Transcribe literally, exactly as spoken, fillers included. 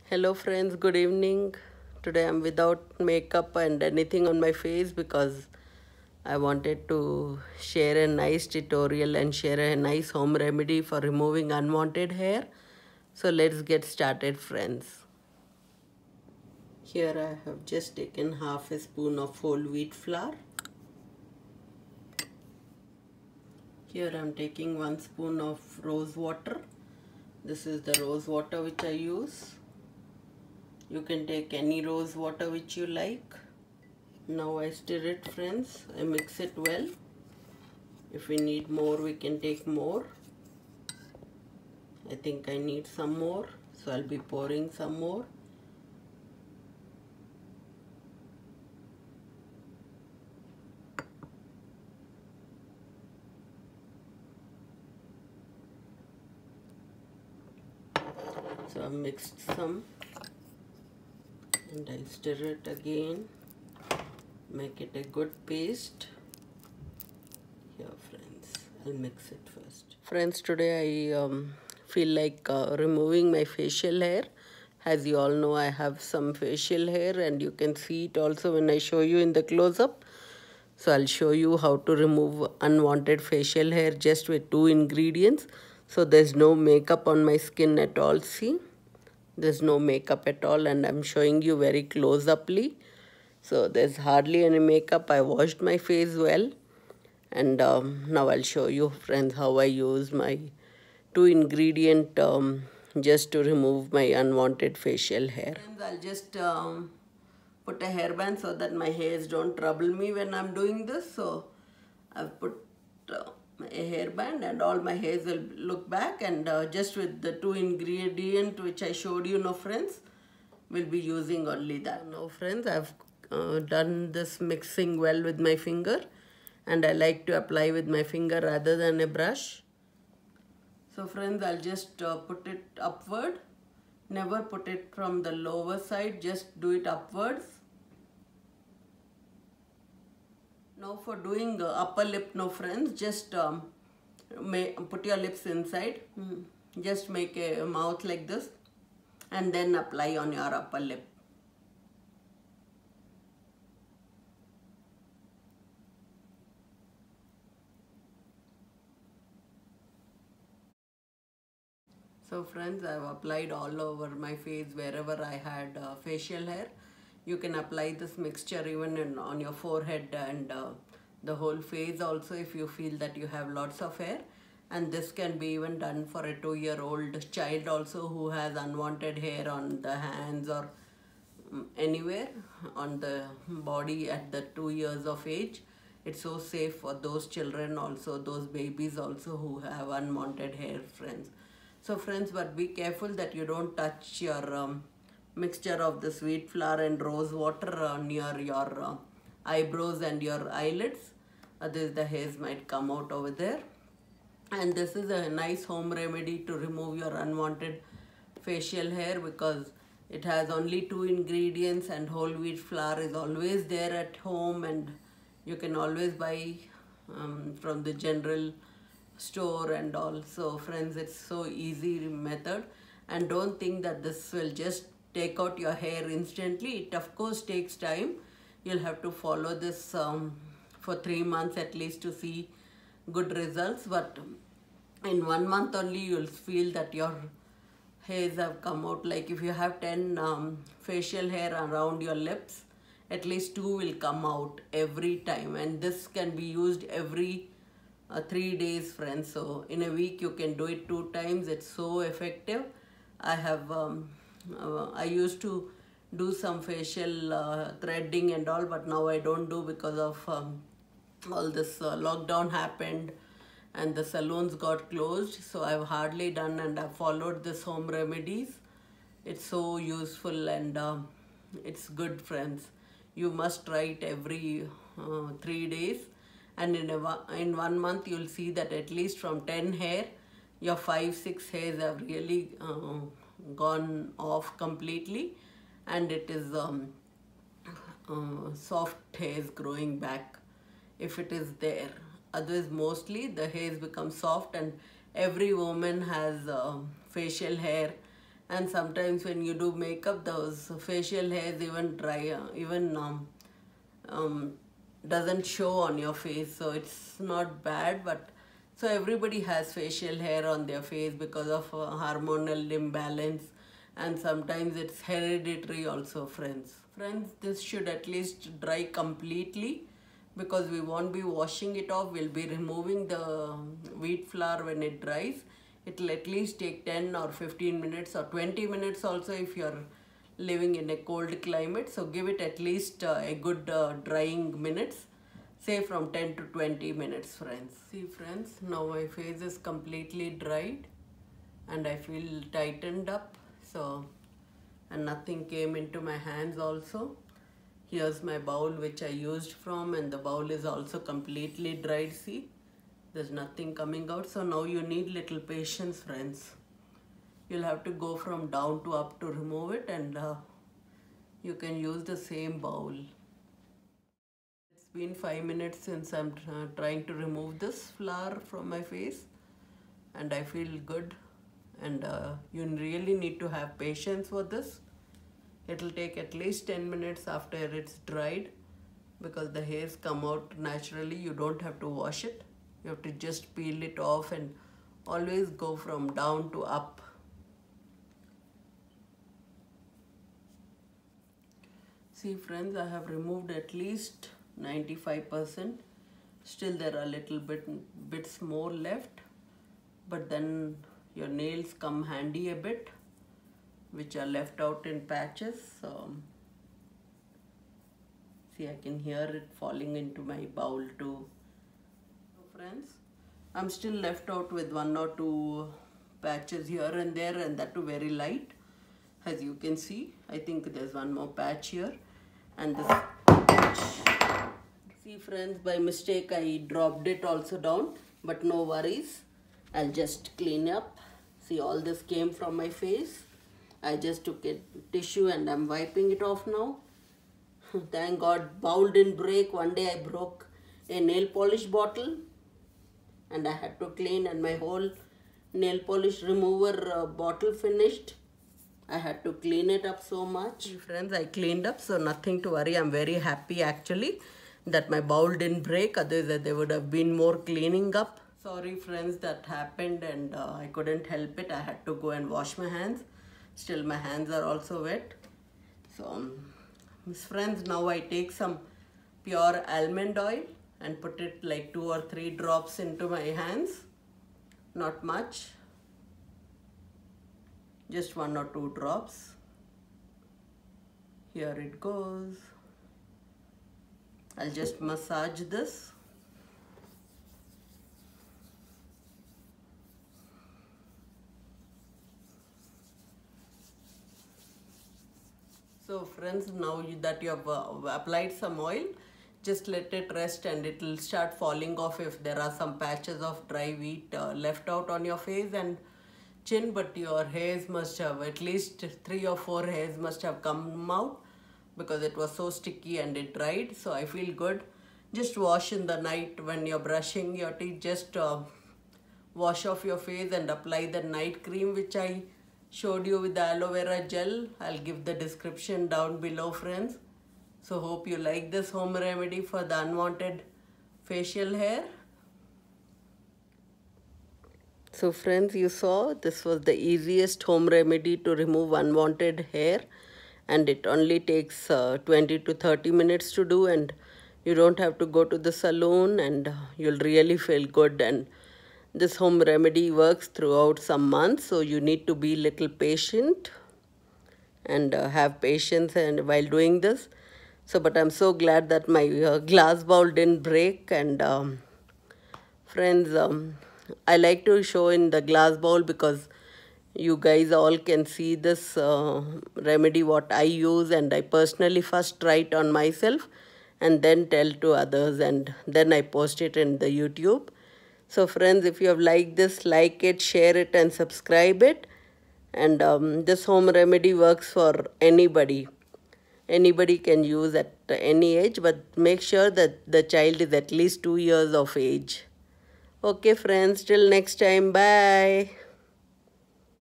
Hello friends, good evening. Today I'm without makeup and anything on my face because I wanted to share a nice tutorial and share a nice home remedy for removing unwanted hair. So let's get started friends. Here I have just taken half a spoon of whole wheat flour. Here I'm taking one spoon of rose water. This is the rose water which I use. You can take any rose water which you like. Now I stir it friends. I mix it well. If we need more we can take more. I think I need some more, so I'll be pouring some more. So I've mixed some and I stir it again. Make it a good paste. Here friends, I'll mix it first. Friends, today I um, feel like uh, removing my facial hair. As you all know, I have some facial hair and you can see it also when I show you in the close-up. So I'll show you how to remove unwanted facial hair just with two ingredients. So there's no makeup on my skin at all, see? There's no makeup at all and I'm showing you very close-uply. So there's hardly any makeup. I washed my face well. And um, now I'll show you friends how I use my two ingredient um, just to remove my unwanted facial hair. Friends, I'll just um, put a hairband so that my hairs don't trouble me when I'm doing this. So I've put uh, a hairband and all my hairs will look back, and uh, just with the two ingredient which I showed you, no friends, we'll be using only that. Now friends, I've uh, done this mixing well with my finger, and I like to apply with my finger rather than a brush. So friends, I'll just uh, put it upward. Never put it from the lower side, just do it upwards. Now for doing the upper lip, no friends, just um, may, put your lips inside. Mm. Just make a mouth like this and then apply on your upper lip. So friends, I've applied all over my face wherever I had uh, facial hair. You can apply this mixture even in, on your forehead and uh, the whole face also if you feel that you have lots of hair. And this can be even done for a two-year-old child also who has unwanted hair on the hands or um, anywhere on the body at the two years of age. It's so safe for those children also, those babies also who have unwanted hair, friends. So friends, but be careful that you don't touch your um, mixture of the sweet flour and rose water uh, near your uh, eyebrows and your eyelids. Otherwise the hairs might come out over there. And this is a nice home remedy to remove your unwanted facial hair because it has only two ingredients and whole wheat flour is always there at home, and you can always buy um, from the general store and all. So friends, it's so easy method, and don't think that this will just take out your hair instantly. It of course takes time. You'll have to follow this um, for three months at least to see good results, but in one month only you'll feel that your hairs have come out. Like if you have ten um, facial hair around your lips, at least two will come out every time, and this can be used every uh, three days friends. So in a week you can do it two times. It's so effective. I have um, uh, I used to do some facial uh, threading and all, but now I don't do because of um, all this uh, lockdown happened and the salons got closed. So I've hardly done, and I've followed this home remedies. It's so useful and uh, it's good friends. You must try it every uh, three days, and in, a, in one month you'll see that at least from ten hair, your five, six hairs have really uh, gone off completely, and it is um, uh, soft hairs growing back if it is there. Otherwise mostly the hairs become soft, and every woman has uh, facial hair And sometimes when you do makeup, those facial hairs even dry, uh, even um, um, doesn't show on your face, so it's not bad. But so everybody has facial hair on their face because of uh, hormonal imbalance, and sometimes it's hereditary also, friends. Friends, this should at least dry completely, because we won't be washing it off. We'll be removing the wheat flour when it dries. It'll at least take ten or fifteen minutes or twenty minutes also if you're living in a cold climate. So give it at least uh, a good uh, drying minutes, say from ten to twenty minutes, friends. See friends, now my face is completely dried and I feel tightened up. So, and nothing came into my hands also. Here's my bowl which I used from, and the bowl is also completely dried. See, there's nothing coming out. So now you need little patience, friends. You'll have to go from down to up to remove it, and uh, you can use the same bowl. It's been five minutes since I'm uh, trying to remove this flour from my face, and I feel good. And uh, you really need to have patience for this. It'll take at least ten minutes after it's dried, because the hairs come out naturally. You don't have to wash it. You have to just peel it off, and always go from down to up. See friends, I have removed at least ninety-five percent. Still there are little bit bits more left, but then your nails come handy a bit, which are left out in patches. So see, I can hear it falling into my bowl too. So friends, I'm still left out with one or two patches here and there, and that too very light. As you can see, I think there's one more patch here, and this patch. See friends, by mistake I dropped it also down, but no worries. I'll just clean up. See, all this came from my face. I just took a tissue and I'm wiping it off now. Thank God, bowl didn't break. One day I broke a nail polish bottle and I had to clean, and my whole nail polish remover uh, bottle finished. I had to clean it up so much. Friends, I cleaned up, so nothing to worry. I'm very happy actually that my bowl didn't break. Otherwise there would have been more cleaning up. Sorry friends, that happened, and uh, I couldn't help it. I had to go and wash my hands. Still my hands are also wet. So um, friends, now I take some pure almond oil and put it like two or three drops into my hands. Not much, just one or two drops. Here it goes. I'll just massage this. So friends, now you, that you have uh, applied some oil, just let it rest and it will start falling off if there are some patches of dry wheat uh, left out on your face and chin, but your hairs must have, at least three or four hairs must have come out because it was so sticky and it dried. So I feel good. Just wash in the night when you're brushing your teeth. Just uh, wash off your face and apply the night cream which I showed you with the aloe vera gel. I'll give the description down below, friends. So hope you like this home remedy for the unwanted facial hair. So friends, you saw this was the easiest home remedy to remove unwanted hair, and it only takes uh, twenty to thirty minutes to do, and you don't have to go to the salon, and uh, you'll really feel good. And this home remedy works throughout some months, so you need to be little patient and uh, have patience and while doing this. So, but I'm so glad that my uh, glass bowl didn't break. And um, friends, um, I like to show in the glass bowl because you guys all can see this uh, remedy what I use, and I personally first try it on myself and then tell to others, and then I post it in the YouTube. So friends, if you have liked this, like it, share it and subscribe it. And um, this home remedy works for anybody. Anybody can use at any age, but make sure that the child is at least two years of age. Okay friends, till next time, bye.